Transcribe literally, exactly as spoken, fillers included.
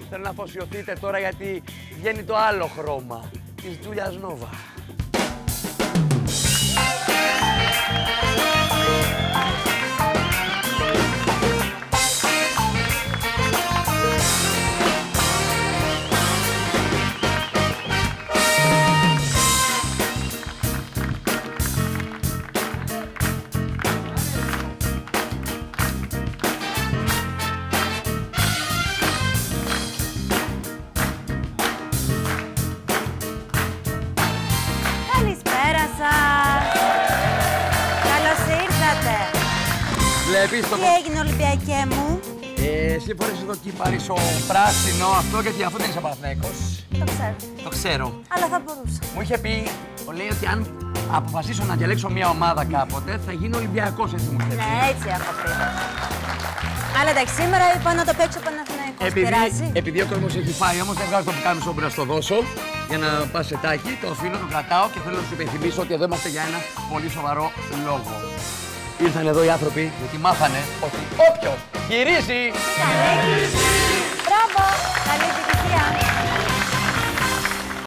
Θέλω να αφοσιωθείτε τώρα γιατί βγαίνει το άλλο χρώμα της Τζούλιας Νόβα. Βλέπεις το... Τι έγινε, Ολυμπιακέ μου? Ε, εσύ φορές εδώ και πάρεις ο πράσινο αυτό, γιατί αφού δεν είσαι Παναθηναϊκός. Το ξέρω. Το ξέρω. Αλλά θα μπορούσα. Μου είχε πει, λέει ότι αν αποφασίσω να διαλέξω μια ομάδα κάποτε, θα γίνω Ολυμπιακός, έτσι μου είχε πει. Ναι, έτσι έχω πει. Αλλά εντάξει, σήμερα είπα να το παίξω Παναθηναϊκός. Επειδή, επειδή ο κόσμος έχει φάει, όμως δεν βγάζω το πουκάμισο που να στο δώσω για να πας σε τάκι, το αφήνω, το κρατάω και θέλω να σου υπενθυμίσω ότι εδώ είμαστε για ένα πολύ σοβαρό λόγο. Ήρθαν εδώ οι άνθρωποι γιατί μάθανε ότι όποιος γυρίζει